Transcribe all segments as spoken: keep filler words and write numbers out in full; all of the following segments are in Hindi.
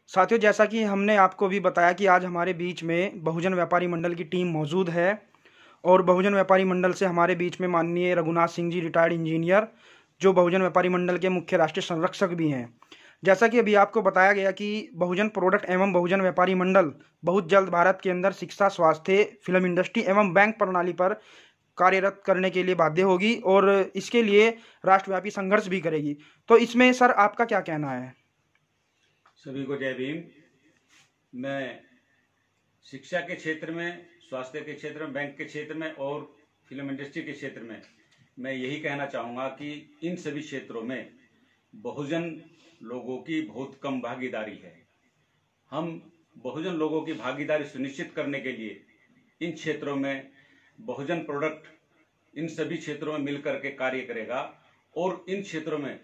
साथियों, जैसा कि हमने आपको भी बताया कि आज हमारे बीच में बहुजन व्यापारी मंडल की टीम मौजूद है और बहुजन व्यापारी मंडल से हमारे बीच में माननीय रघुनाथ सिंह जी, रिटायर्ड इंजीनियर, जो बहुजन व्यापारी मंडल के मुख्य राष्ट्रीय संरक्षक भी हैं। जैसा कि अभी आपको बताया गया कि बहुजन प्रोडक्ट एवं बहुजन व्यापारी मंडल बहुत जल्द भारत के अंदर शिक्षा, स्वास्थ्य, फिल्म इंडस्ट्री एवं बैंक प्रणाली पर कार्यरत करने के लिए बाध्य होगी और इसके लिए राष्ट्रव्यापी संघर्ष भी करेगी। तो इसमें सर आपका क्या कहना है? सभी को जय भीम। मैं शिक्षा के क्षेत्र में, स्वास्थ्य के क्षेत्र में, बैंक के क्षेत्र में और फिल्म इंडस्ट्री के क्षेत्र में मैं यही कहना चाहूँगा कि इन सभी क्षेत्रों में बहुजन लोगों की बहुत कम भागीदारी है। हम बहुजन लोगों की भागीदारी सुनिश्चित करने के लिए इन क्षेत्रों में बहुजन प्रोडक्ट इन सभी क्षेत्रों में मिलकर के कार्य करेगा और इन क्षेत्रों में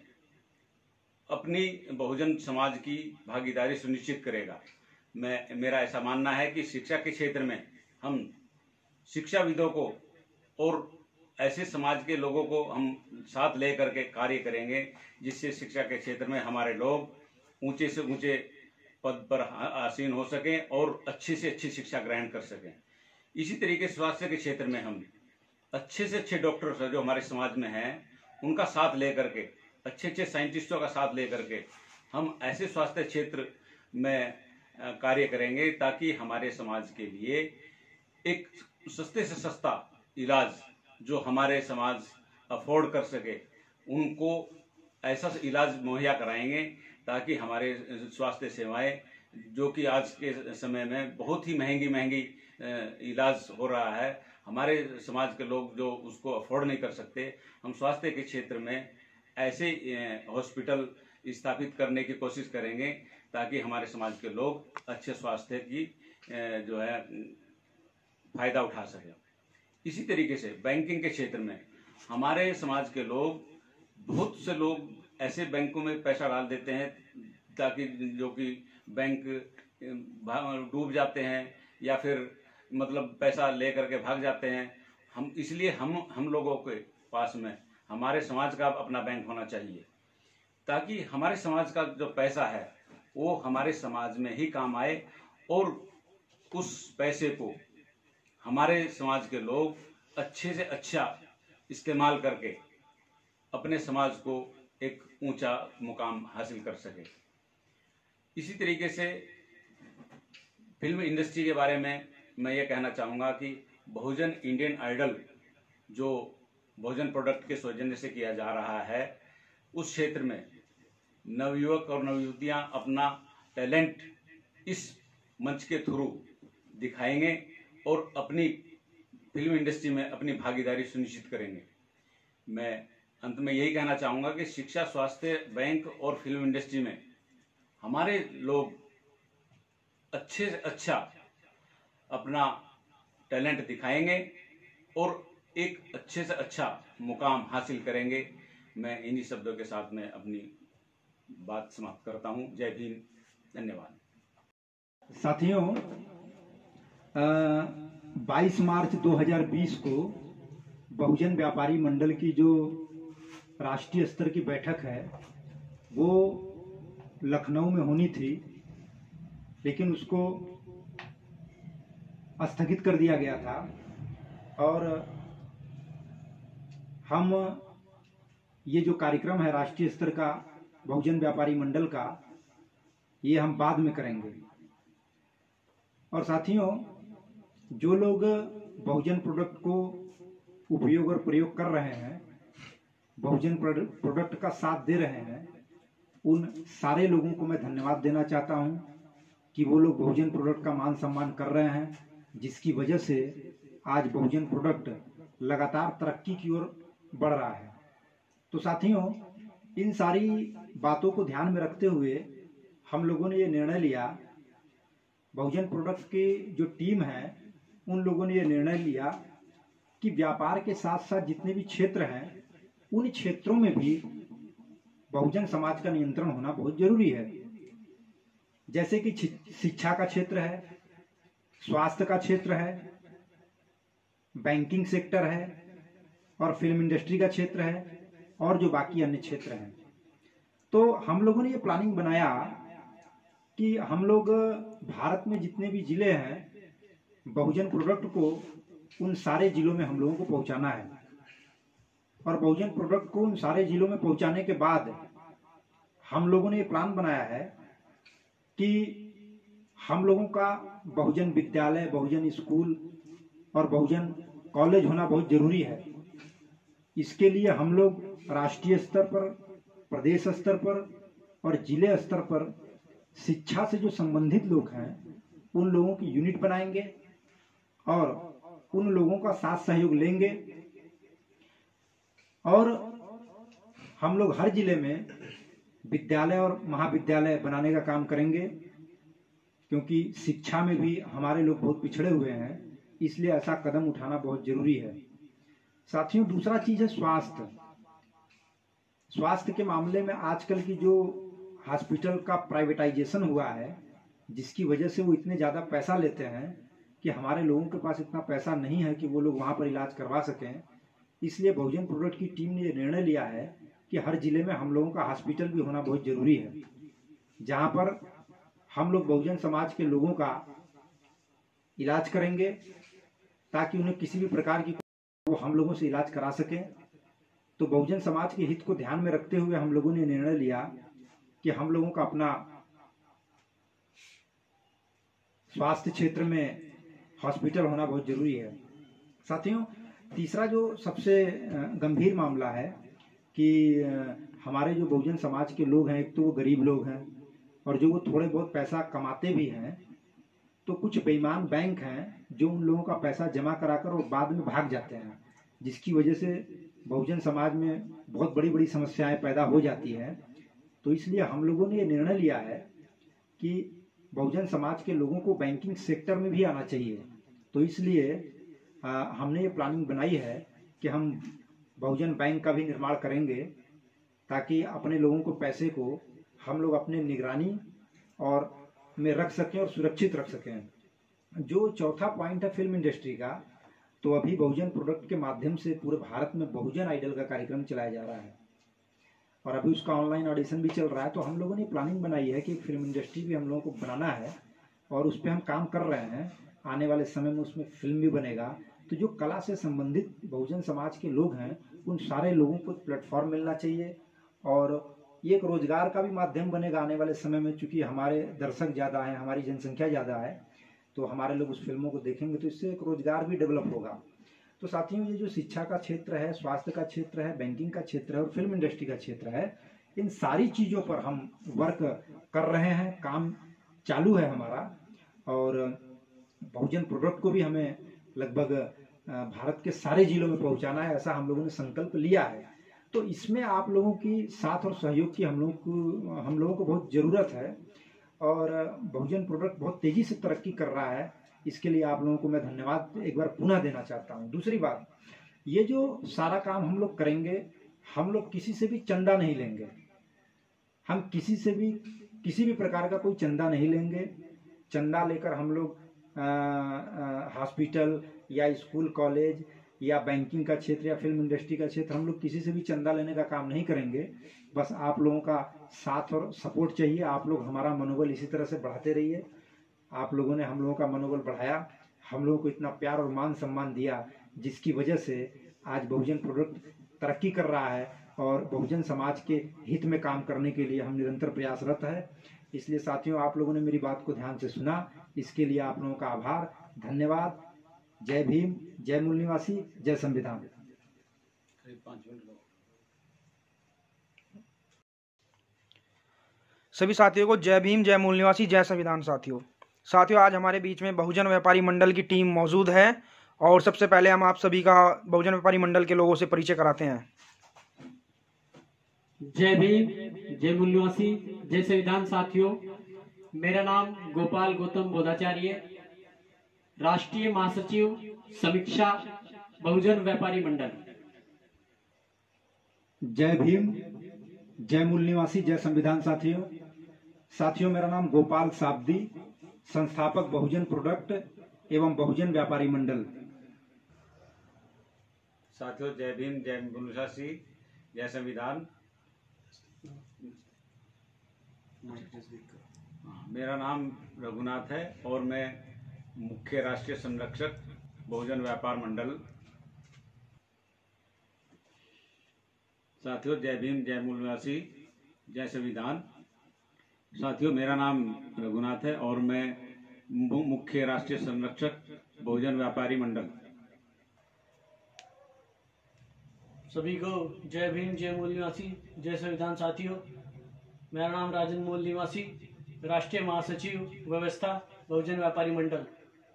अपनी बहुजन समाज की भागीदारी सुनिश्चित करेगा। मैं मेरा ऐसा मानना है कि शिक्षा के क्षेत्र में हम शिक्षाविदों को और ऐसे समाज के लोगों को हम साथ लेकर के कार्य करेंगे जिससे शिक्षा के क्षेत्र में हमारे लोग ऊंचे से ऊंचे पद पर आसीन हो सकें और अच्छी से अच्छी शिक्षा ग्रहण कर सकें। इसी तरीके स्वास्थ्य के क्षेत्र में हम अच्छे से अच्छे डॉक्टर जो हमारे समाज में हैं उनका साथ लेकर के, अच्छे अच्छे साइंटिस्टों का साथ लेकर के हम ऐसे स्वास्थ्य क्षेत्र में कार्य करेंगे ताकि हमारे समाज के लिए एक सस्ते से सस्ता इलाज जो हमारे समाज अफोर्ड कर सके, उनको ऐसा इलाज मुहैया कराएंगे ताकि हमारे स्वास्थ्य सेवाएं जो कि आज के समय में बहुत ही महंगी महंगी इलाज हो रहा है, हमारे समाज के लोग जो उसको अफोर्ड नहीं कर सकते, हम स्वास्थ्य के क्षेत्र में ऐसे हॉस्पिटल स्थापित करने की कोशिश करेंगे ताकि हमारे समाज के लोग अच्छे स्वास्थ्य की जो है फायदा उठा सकें। इसी तरीके से बैंकिंग के क्षेत्र में हमारे समाज के लोग, बहुत से लोग ऐसे बैंकों में पैसा डाल देते हैं ताकि जो कि बैंक डूब जाते हैं या फिर मतलब पैसा लेकर के भाग जाते हैं। हम इसलिए हम हम लोगों के पास में हमारे समाज का अपना बैंक होना चाहिए ताकि हमारे समाज का जो पैसा है वो हमारे समाज में ही काम आए और उस पैसे को हमारे समाज के लोग अच्छे से अच्छा इस्तेमाल करके अपने समाज को एक ऊंचा मुकाम हासिल कर सके। इसी तरीके से फिल्म इंडस्ट्री के बारे में मैं ये कहना चाहूँगा कि बहुजन इंडियन आइडल जो बहुजन प्रोडक्ट के सौजन्य से किया जा रहा है, उस क्षेत्र में नवयुवक और नवयुवतियां अपना टैलेंट इस मंच के थ्रू दिखाएंगे और अपनी फिल्म इंडस्ट्री में अपनी भागीदारी सुनिश्चित करेंगे। मैं अंत में यही कहना चाहूँगा कि शिक्षा, स्वास्थ्य, बैंक और फिल्म इंडस्ट्री में हमारे लोग अच्छे से अच्छा अपना टैलेंट दिखाएंगे और एक अच्छे से अच्छा मुकाम हासिल करेंगे। मैं इन्हीं शब्दों के साथ में अपनी बात समाप्त करता हूं। जय भीम, धन्यवाद। साथियों, बाईस मार्च दो हज़ार बीस को बहुजन व्यापारी मंडल की जो राष्ट्रीय स्तर की बैठक है वो लखनऊ में होनी थी, लेकिन उसको स्थगित कर दिया गया था और हम ये जो कार्यक्रम है राष्ट्रीय स्तर का बहुजन व्यापारी मंडल का, ये हम बाद में करेंगे। और साथियों, जो लोग बहुजन प्रोडक्ट को उपयोग और प्रयोग कर रहे हैं, बहुजन प्रोडक्ट का साथ दे रहे हैं, उन सारे लोगों को मैं धन्यवाद देना चाहता हूं कि वो लोग बहुजन प्रोडक्ट का मान सम्मान कर रहे हैं, जिसकी वजह से आज बहुजन प्रोडक्ट लगातार तरक्की की ओर बढ़ रहा है। तो साथियों, इन सारी बातों को ध्यान में रखते हुए हम लोगों ने ये निर्णय लिया, बहुजन प्रोडक्ट की जो टीम है उन लोगों ने ये निर्णय लिया कि व्यापार के साथ साथ जितने भी क्षेत्र हैं उन क्षेत्रों में भी बहुजन समाज का नियंत्रण होना बहुत जरूरी है। जैसे कि शिक्षा का क्षेत्र है, स्वास्थ्य का क्षेत्र है, बैंकिंग सेक्टर है और फिल्म इंडस्ट्री का क्षेत्र है और जो बाकी अन्य क्षेत्र हैं। तो हम लोगों ने ये प्लानिंग बनाया कि हम लोग भारत में जितने भी जिले हैं, बहुजन प्रोडक्ट को उन सारे जिलों में हम लोगों को पहुंचाना है। और बहुजन प्रोडक्ट को उन सारे जिलों में पहुंचाने के बाद हम लोगों ने ये प्लान बनाया है कि हम लोगों का बहुजन विद्यालय, बहुजन स्कूल और बहुजन कॉलेज होना बहुत जरूरी है। इसके लिए हम लोग राष्ट्रीय स्तर पर, प्रदेश स्तर पर और जिले स्तर पर शिक्षा से जो संबंधित लोग हैं उन लोगों की यूनिट बनाएंगे और उन लोगों का साथ सहयोग लेंगे। और हम लोग हर जिले में विद्यालय और महाविद्यालय बनाने का काम करेंगे, क्योंकि शिक्षा में भी हमारे लोग बहुत पिछड़े हुए हैं, इसलिए ऐसा कदम उठाना बहुत जरूरी है। साथियों, दूसरा चीज है स्वास्थ्य। स्वास्थ्य के मामले में आजकल की जो हॉस्पिटल का प्राइवेटाइजेशन हुआ है, जिसकी वजह से वो इतने ज्यादा पैसा लेते हैं कि हमारे लोगों के पास इतना पैसा नहीं है कि वो लोग वहां पर इलाज करवा सकें। इसलिए बहुजन प्रोडक्ट की टीम ने ये निर्णय लिया है कि हर जिले में हम लोगों का हॉस्पिटल भी होना बहुत जरूरी है, जहां पर हम लोग बहुजन समाज के लोगों का इलाज करेंगे ताकि उन्हें किसी भी प्रकार की वो हम लोगों से इलाज करा सकें। तो बहुजन समाज के हित को ध्यान में रखते हुए हम लोगों ने निर्णय लिया कि हम लोगों का अपना स्वास्थ्य क्षेत्र में हॉस्पिटल होना बहुत जरूरी है। साथियों, तीसरा जो सबसे गंभीर मामला है कि हमारे जो बहुजन समाज के लोग हैं, एक तो वो गरीब लोग हैं और जो वो थोड़े बहुत पैसा कमाते भी हैं, तो कुछ बेईमान बैंक हैं जो उन लोगों का पैसा जमा कराकर और बाद में भाग जाते हैं, जिसकी वजह से बहुजन समाज में बहुत बड़ी बड़ी समस्याएं पैदा हो जाती हैं। तो इसलिए हम लोगों ने ये निर्णय लिया है कि बहुजन समाज के लोगों को बैंकिंग सेक्टर में भी आना चाहिए। तो इसलिए आ, हमने ये प्लानिंग बनाई है कि हम बहुजन बैंक का भी निर्माण करेंगे ताकि अपने लोगों को पैसे को हम लोग अपने निगरानी और में रख सकें और सुरक्षित रख सकें। जो चौथा पॉइंट है फिल्म इंडस्ट्री का, तो अभी बहुजन प्रोडक्ट के माध्यम से पूरे भारत में बहुजन आइडल का कार्यक्रम चलाया जा रहा है और अभी उसका ऑनलाइन ऑडिशन भी चल रहा है। तो हम लोगों ने प्लानिंग बनाई है कि एक फिल्म इंडस्ट्री भी हम लोगों को बनाना है और उस पर हम काम कर रहे हैं। आने वाले समय में उसमें फिल्म भी बनेगा। तो जो कला से संबंधित बहुजन समाज के लोग हैं उन सारे लोगों को प्लेटफॉर्म मिलना चाहिए और ये एक रोजगार का भी माध्यम बनेगा आने वाले समय में। चूंकि हमारे दर्शक ज़्यादा हैं, हमारी जनसंख्या ज़्यादा है, तो हमारे लोग उस फिल्मों को देखेंगे तो इससे एक रोजगार भी डेवलप होगा। तो साथियों, ये जो शिक्षा का क्षेत्र है, स्वास्थ्य का क्षेत्र है, बैंकिंग का क्षेत्र है और फिल्म इंडस्ट्री का क्षेत्र है, इन सारी चीज़ों पर हम वर्क कर रहे हैं, काम चालू है हमारा। और बहुजन प्रोडक्ट को भी हमें लगभग भारत के सारे जिलों में पहुंचाना है, ऐसा हम लोगों ने संकल्प लिया है। तो इसमें आप लोगों की साथ और सहयोग की हम लोगों को हम लोगों को बहुत ज़रूरत है और बहुजन प्रोडक्ट बहुत तेज़ी से तरक्की कर रहा है। इसके लिए आप लोगों को मैं धन्यवाद एक बार पुनः देना चाहता हूँ। दूसरी बात, ये जो सारा काम हम लोग करेंगे, हम लोग किसी से भी चंदा नहीं लेंगे। हम किसी से भी किसी भी प्रकार का कोई चंदा नहीं लेंगे। चंदा लेकर हम लोग हॉस्पिटल या स्कूल, कॉलेज या बैंकिंग का क्षेत्र या फिल्म इंडस्ट्री का क्षेत्र, हम लोग किसी से भी चंदा लेने का काम नहीं करेंगे। बस आप लोगों का साथ और सपोर्ट चाहिए। आप लोग हमारा मनोबल इसी तरह से बढ़ाते रहिए। आप लोगों ने हम लोगों का मनोबल बढ़ाया, हम लोगों को इतना प्यार और मान सम्मान दिया, जिसकी वजह से आज बहुजन प्रोडक्ट तरक्की कर रहा है और बहुजन समाज के हित में काम करने के लिए हम निरंतर प्रयासरत है। इसलिए साथियों, आप लोगों ने मेरी बात को ध्यान से सुना, इसके लिए आप लोगों का आभार, धन्यवाद। जय भीम, जय मूल निवासी, जय संविधान। सभी साथियों को जय भीम, जय मूल निवासी, जय संविधान। साथियों साथियों आज हमारे बीच में बहुजन व्यापारी मंडल की टीम मौजूद है और सबसे पहले हम आप सभी का बहुजन व्यापारी मंडल के लोगों से परिचय कराते हैं। जय भीम, जय मूल निवासी, जय संविधान। साथियों, मेरा नाम गोपाल गौतम बोधाचार्य, राष्ट्रीय महासचिव समीक्षा, बहुजन व्यापारी मंडल। जय भीम, जय मूल निवासी, जय संविधान। साथियों साथियों मेरा नाम गोपाल साब्दी, संस्थापक बहुजन प्रोडक्ट एवं बहुजन व्यापारी मंडल। साथियों जय भीम, जय मूल निवासी, जय संविधान। मेरा नाम रघुनाथ है और मैं मुख्य राष्ट्रीय संरक्षक बहुजन व्यापार मंडल। साथियों, जय भीम, जय मूल निवासी, जय संविधान। साथियों, मेरा नाम रघुनाथ है और मैं मुख्य राष्ट्रीय संरक्षक बहुजन व्यापारी मंडल। सभी को जय भीम, जय मूल निवासी, जय संविधान। साथियों, मेरा नाम राजन मूल निवासी, राष्ट्रीय महासचिव व्यवस्था बहुजन व्यापारी मंडल।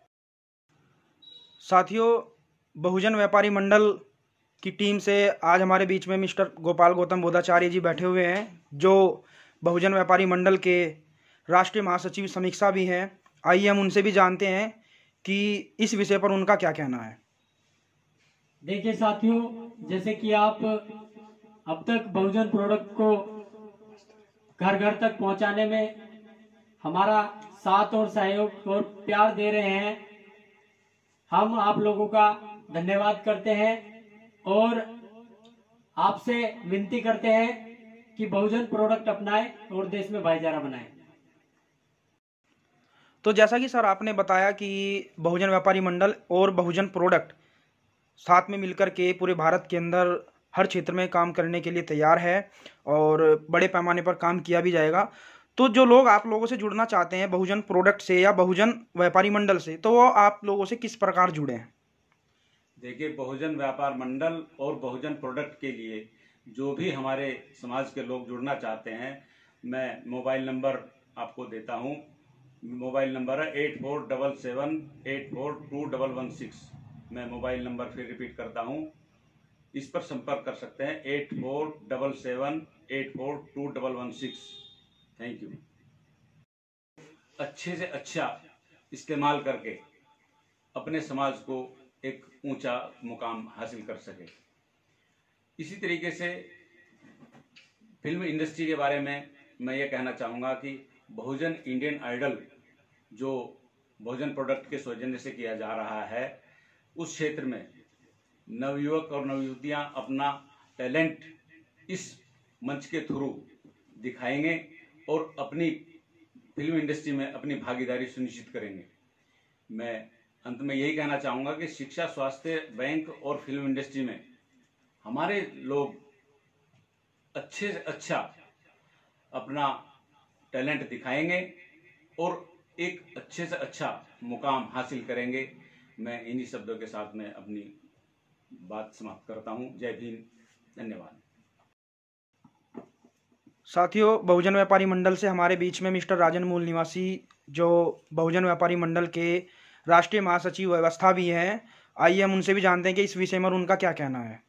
साथियों, बहुजन व्यापारी मंडल की टीम से आज हमारे बीच में मिस्टर गोपाल गौतम बोधाचार्य जी बैठे हुए हैं, जो बहुजन व्यापारी मंडल के राष्ट्रीय महासचिव समीक्षा भी हैं। आइए हम उनसे भी जानते हैं कि इस विषय पर उनका क्या कहना है। देखिए साथियों, जैसे कि आप अब तक बहुजन प्रोडक्ट को घर घर तक पहुंचाने में हमारा साथ और सहयोग और प्यार दे रहे हैं, हम आप लोगों का धन्यवाद करते हैं और आपसे विनती करते हैं कि बहुजन प्रोडक्ट अपनाएं और देश में भाईचारा बनाएं। तो जैसा कि सर आपने बताया कि बहुजन व्यापारी मंडल और बहुजन प्रोडक्ट साथ में मिलकर के पूरे भारत के अंदर हर क्षेत्र में काम करने के लिए तैयार है और बड़े पैमाने पर काम किया भी जाएगा। तो जो लोग आप लोगों से जुड़ना चाहते हैं बहुजन प्रोडक्ट से या बहुजन व्यापारी मंडल से, तो वो आप लोगों से किस प्रकार जुड़े हैं? देखिए, बहुजन व्यापार मंडल और बहुजन प्रोडक्ट के लिए जो भी हमारे समाज के लोग जुड़ना चाहते हैं, मैं मोबाइल नंबर आपको देता हूँ। मोबाइल नंबर है eight four double seven eight four two double one six. मैं मोबाइल नंबर फिर रिपीट करता हूँ, इस पर संपर्क कर सकते हैं, eight four double seven eight four two double one six. Thank you. अच्छे से अच्छा इस्तेमाल करके अपने समाज को एक ऊंचा मुकाम हासिल कर सके। इसी तरीके से फिल्म इंडस्ट्री के बारे में मैं ये कहना चाहूँगा कि बहुजन इंडियन आइडल जो बहुजन प्रोडक्ट के सौजन्य से किया जा रहा है, उस क्षेत्र में नवयुवक और नवयुवतियाँ अपना टैलेंट इस मंच के थ्रू दिखाएंगे और अपनी फिल्म इंडस्ट्री में अपनी भागीदारी सुनिश्चित करेंगे। मैं अंत में यही कहना चाहूँगा कि शिक्षा, स्वास्थ्य, बैंक और फिल्म इंडस्ट्री में हमारे लोग अच्छे से अच्छा अपना टैलेंट दिखाएंगे और एक अच्छे से अच्छा मुकाम हासिल करेंगे। मैं इन्हीं शब्दों के साथ में अपनी बात समाप्त करता हूं। जय भीम, धन्यवाद। साथियों, बहुजन व्यापारी मंडल से हमारे बीच में मिस्टर राजन मूल निवासी, जो बहुजन व्यापारी मंडल के राष्ट्रीय महासचिव व्यवस्था भी हैं। आइए हम उनसे भी जानते हैं कि इस विषय में उनका क्या कहना है।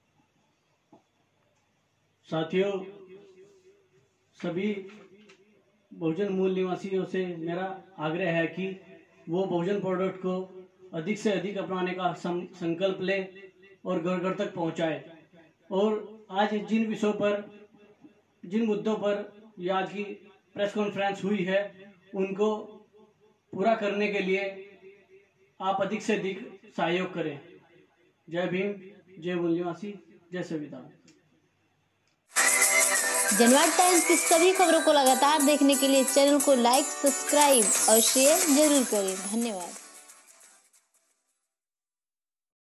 साथियों, सभी बहुजन मूल निवासियों से मेरा आग्रह है कि वो बहुजन प्रोडक्ट को अधिक से अधिक अपनाने का संकल्प ले और घर घर तक पहुंचाए। और आज जिन विषयों पर, जिन मुद्दों पर यहाँ की प्रेस कॉन्फ्रेंस हुई है, उनको पूरा करने के लिए आप अधिक से अधिक सहयोग करें। जय भीम, जय मूल निवासी, जय संविधान। जनवाद टाइम्स की सभी खबरों को लगातार देखने के लिए चैनल को लाइक, सब्सक्राइब और शेयर जरूर करें। धन्यवाद।